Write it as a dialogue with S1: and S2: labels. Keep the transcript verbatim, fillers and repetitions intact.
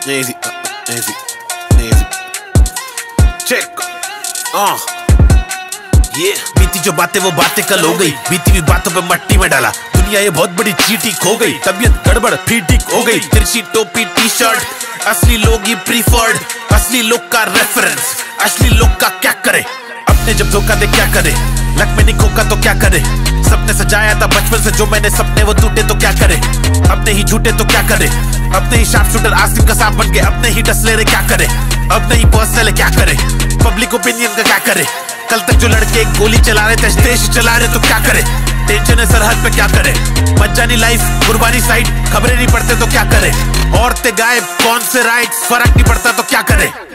S1: easy, easy, easy. Check. Ah. ये बीती जो बातें वो बातें कल हो गई, बीती हुई बातों पे मट्टी में डाला दुनिया, ये बहुत बड़ी चीटी खो गई, तबीयत गड़बड़ फिर ठीक हो गई, तिरछी टोपी टी शर्ट, असली लोग ही प्रीफर्ड, असली लोग का रेफरेंस, असली लोग का क्या करे, अपने जब धोखा दे क्या करे, लक में नहीं खोका तो क्या करे, सपने सजाया था बचपन से जो मैंने सपने वो टूटे तो क्या करे, अपने ही झूठे तो क्या करे, अपने ही शार्प शूटर आसिम का सांप बन के अपने ही टस ले रहे क्या करे, अपने ही पर्सनल है क्या करे, पब्लिक ओपिनियन का क्या करे, कल तक जो लड़के गोली चला रहे थे देश चला रहे तो क्या करे, टेंशन है सरहद पे क्या करे, मज्जानी लाइफ कुर्बानी साइड, खबरें नहीं पढ़ते तो क्या करे, औरतें गायब कौन से राइट फर्क नहीं पड़ता तो क्या करे।